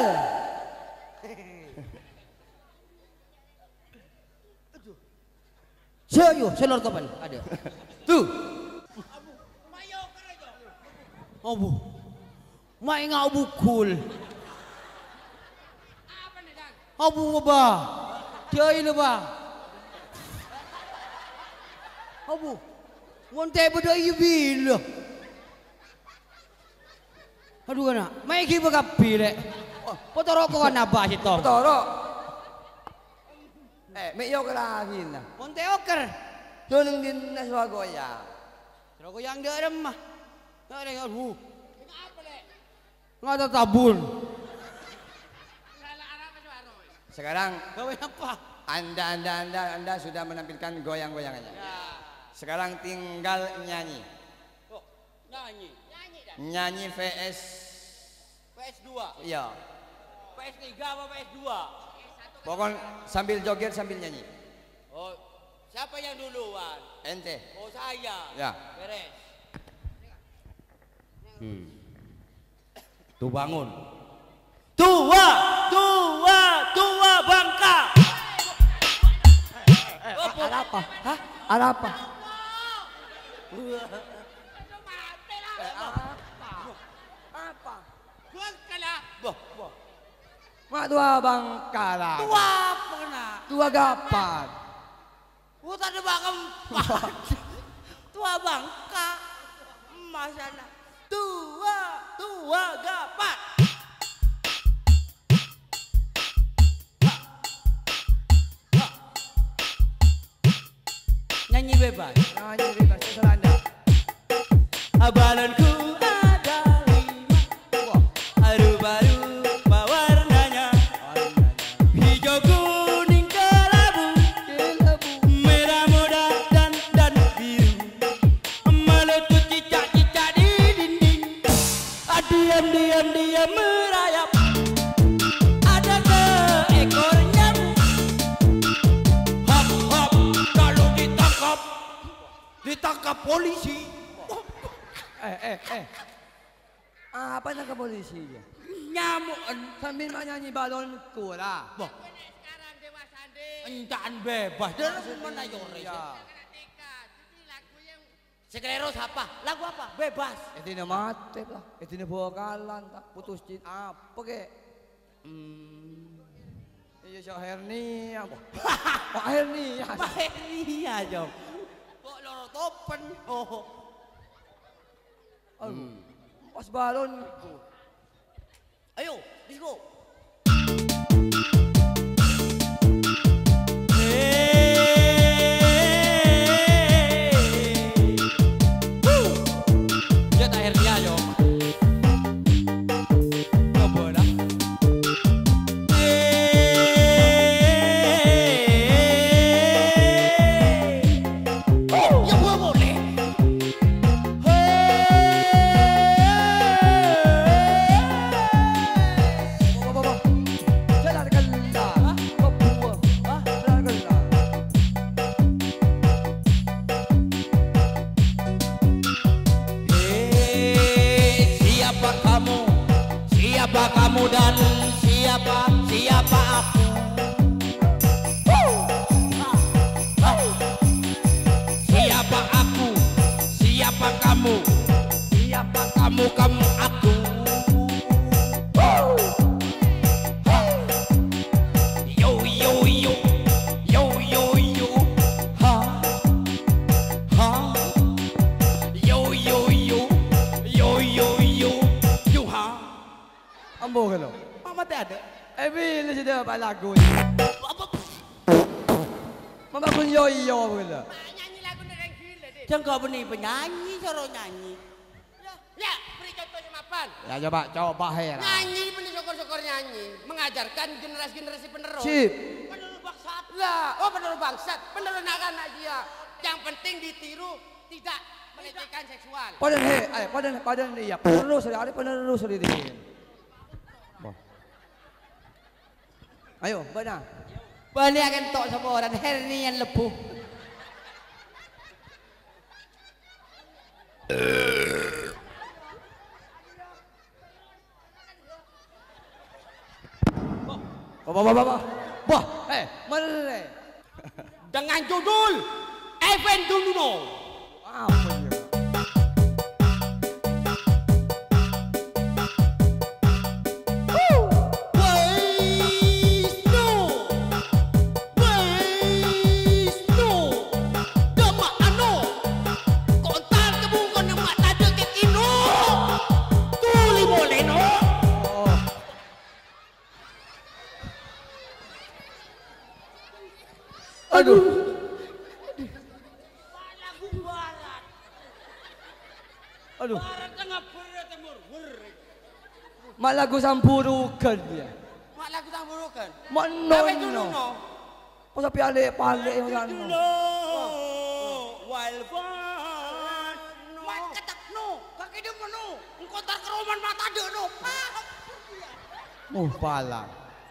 Saya selor kapan? Ada. Tuh. Abu. Mai ngau bukul. Apa nih, Dan? Abu ba. Dia ini ba. Abu. Monte beda ibil. Aduh kana. Mai ki ba kapile. Potoro ko kana ba sito? Potoro. Meyo kalahin na. Monte oker. Tulong din na sa goya. Pero ko yang derem mah. Nare aduh. Nggak ada tabun. Sekarang apa? Anda sudah menampilkan goyang-goyangannya. Sekarang tinggal nyanyi. Oh, nyanyi VS 2. Iya. PS3 apa PS2? Pokoknya sambil joget sambil nyanyi. Oh, siapa yang duluan? Ente. Oh, saya. Ya. Beres. Tuh bangun. Tua Bangka. Ada apa? Hah? Ada apa? Apa? Bangkala. Boh. Mak tua Bangkala. Tua apa kena? Tua gapat. Udah ada keempat. Tua Bangka. Masana. Tua gapat. Nyanyi bebas. Terserah Anda. Balonku ada 5. Rupa-rupa warnanya. Hijau kuning kelabu. Merah muda ditangkap polisi. Apa nak ke polisi ya? Nyamuan Sambil nyanyi balonku lah. Boh. Entaan bebas. Dia mana yore. Sekreros apa? Lagu apa? Bebas. Itu ni mati lah. Itu ni vokalan tak putus cinta apa ke? Iya siya hernia. Pak hernia. Pak hernia jom. Kok loro topen. Oh. Pas balon. Ayo, let's go. Siapa kamu dan siapa aku? Siapa aku? Siapa kamu? Siapa kamu aku? Yo yo yo, yo yo yo, ha ha. Yo yo yo, yo yo yo, yo ha. Ambo ka lo. Mama teh ada. Bila sudah apa lagu ni? Mama pun yo pula. Nyanyi lagu Nereng Gila deh. Jangan kau benih penyanyi, cara nyanyi. Ya, beri contohnya mapan. Ya coba hera. Nyanyi benih syukur-syukur nyanyi. Mengajarkan generasi-generasi penerus. Sip. Penerus bangsat lah. Oh penerus bangsat. Penerus anak-anak dia. Yang penting ditiru, tidak melecehkan seksual. Padan dia. Penerus ada penerus dia. Ayo, benar. Bani akan tok sama orang hernian lepuh. Mana? Dengan judul Event Dununo. Apa dia? Aduh. Lagu barat. Aduh. Barat tengah berat timur. Mak lagu sampurukan dia. Mak lagu sampurukan. Mana? Apa itu Nuno? Pasal palik yang sana. Wild fun. Mak ketak no. Kaki dia no. Engkau tar keroman mata dia no. Pala.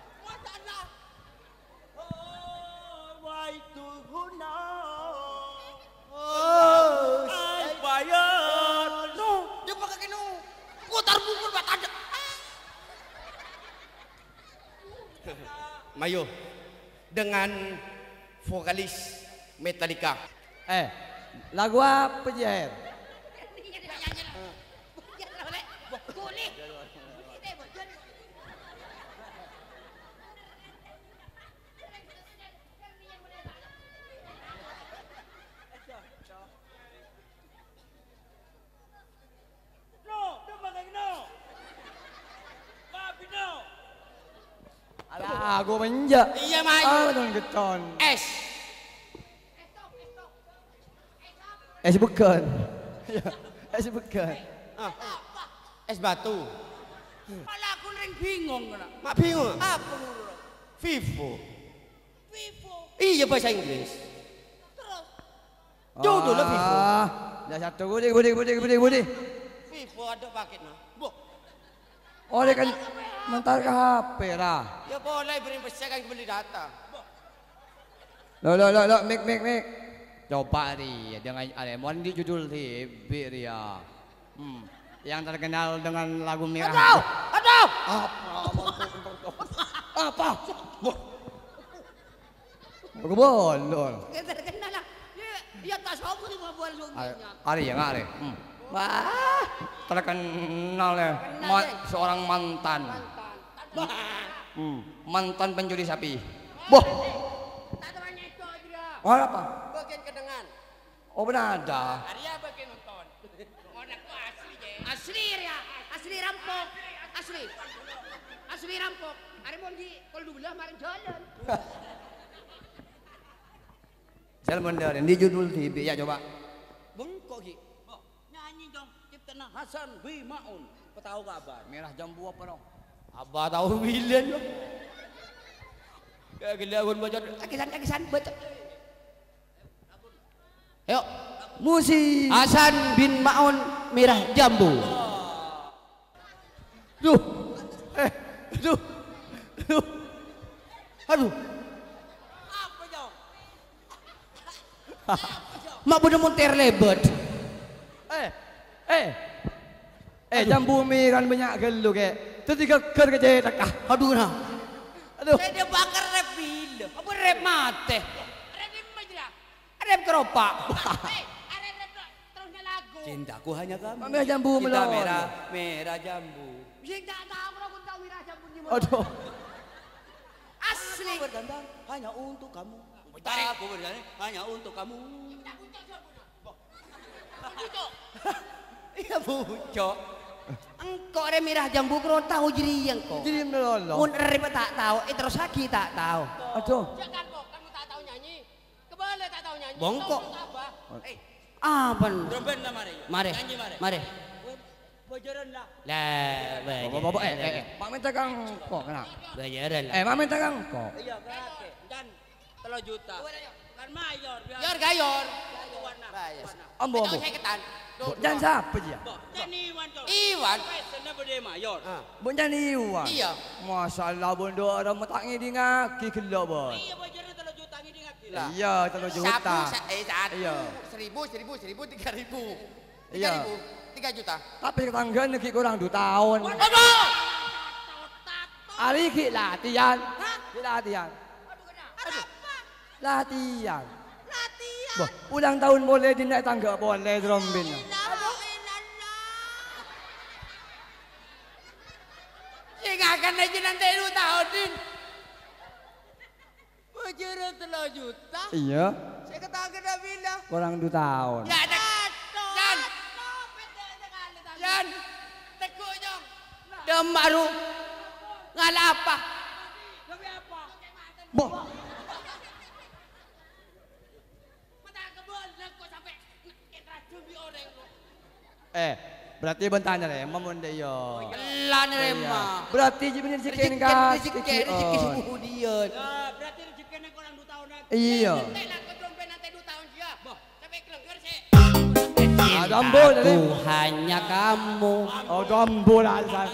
Mayo dengan vokalis Metallica. Lagu apa je? Lagu menja. Iya Mayu. Don geton. Es. Bukan. Es bukan. Es batu. Malah aku ring bingung kena. Mak bingung. Apa lu? Vivo. Vivo. Iya bahasa Inggris. Terus. Jodoh lah Vivo. Dah satu budi. Vivo ada paket nah. Oh dia kan mentar ke HP lah. Ya boleh beri pesan kan beli data. Lo, mik. Coba dia dengan Alemon di judul TV dia. Yang terkenal dengan lagu Merah. Aduh! Apa? Bolol. Terkenal lah. Ya tak sopo di buat suaminya. Ari ya ngare. Wah, terkenal ya. Seorang mantan. Mantan pencuri sapi. Boh. Tatoannya itu aja. Oh apa? Bagian kedengan. Oh benar ada. Arya bagian nonton. Anakku asli je. Asli ya. Asli rampok. Asli. Asli rampok. Ari mau di kol belah maring jalan. Jalan bener di judul TV ya coba. Bengkok Ki. Nyanyi dong ciptaan Hasan Bimaun. Kau tahu kabar? Merah jambu apa dong? Abah tahu bilen loh. Kayak gila aku baca. Akisan baca. Ayo. Musik. Hasan bin Maun Merah Jambu. Duh. Duh. Duh. Aduh. Apa dong? Mak bener monter lebet. Jambu mi kan banyak gelu ke. Itu tiga ker kerja tak. Aduh nah. Aduh. Saya dia bakar rep bil. Apa rep mate? Rep ini majra. Rep keropak. Ada rep terusnya lagu. Cintaku hanya kamu. Merah jambu Cinta melon. merah jambu. Sing tak tahu kalau kau tahu wirasa pun di Aduh. Asli. Aku berdandan hanya untuk kamu. Aku berdandan hanya untuk kamu. Iya bucok. Engkau ada merah jambu kau tahu jadi yang kau. Jadi melon. Mun rep tak tahu, terus lagi tak tahu. Aduh. Jangan kok, kamu tak tahu nyanyi. Kebalik tak tahu nyanyi. Bongkok. Apa? Drumben lah mari. Mari. Mari. Bojoran lah. Lah, Bapak Mak minta kang kok kena. bayaran lah. Mak minta kang kok. Iya, berarti. Dan 3 juta. Kan mayor. Yor gayor. Ambo. Saya ketan. Jangan siapa dia? Dan Iwan tuh. Iwan. Sana berde mayor. Bukan Iwan. Iya. Masalah bondo ada matangi di ngaki kelak bon. Iya, bojoran 3 juta ini ngak gila. Iya, 3 juta. Satu. Iya. 1000, 3000. Iya. 3 juta. Tapi tetangga neki kurang 2 tahun. Apa? Ari ki latihan. Ki latihan. Apa? Latihan. Latihan. Boh, ulang tahun boleh dinaik tangga boleh drombin. Sing akan aja nanti 2 tahun din. Bojoran 3 juta. Iya. Saya ketawa dah bila. Kurang 2 tahun. Ya ada. Jan. Tekuk jong. Dem baru. Ngala apa? Tapi apa? Boh. Mata kebun kok sampai racun di orang. Berarti bentanya deh, mamun deh yo. Lan rema. Berarti bener cikin kan. Rezeki suku dia. Nah, berarti rezekinya kurang 2 tahun lagi. Iya. Nanti lah ke dompet nanti 2 tahun dia. Boh, sampai kelengker sih. Dambo dari. Aku hanya kamu. Oh, dambo lah san.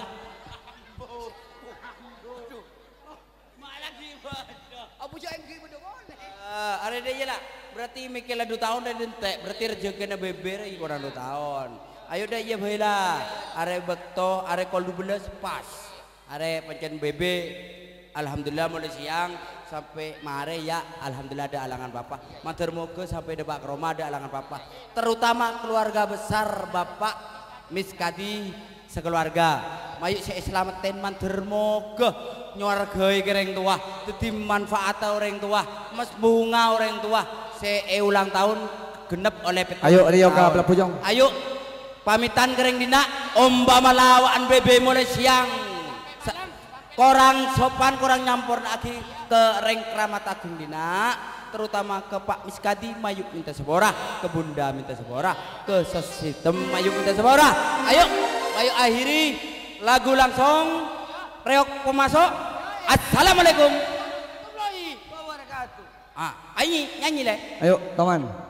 Malah gimana? Apa jangan gitu boleh. Ada dia lah. Berarti mikirlah 2 tahun dan entek. Berarti rezekinya beber lagi kurang 2 tahun. Ayo dah iya baiklah. Are bekto, are kol 12 pas. Are pencen bebe. Alhamdulillah mulai siang sampai mare ya. Alhamdulillah ada alangan Bapak. Matur moga sampai debak Roma ada alangan Bapak. Terutama keluarga besar Bapak Miskadi sekeluarga. Mayu saya selametin matur moga nyuargai kereng tua. Dadi manfaat orang tua. Mas bunga orang tua. Saya ulang tahun genep oleh peta. Ayo Rio ka Pelapujong. Ayo pamitan kereng dina omba malawaan bebe mulai siang korang sopan korang nyampur lagi ke reng keramat agung dina terutama ke Pak Miskadi mayuk minta seborah ke Bunda minta seborah ke Sositem mayuk minta seborah ayo akhiri lagu langsung reok pemasok assalamualaikum Wabarakatuh. nyanyi le Ayo, kawan.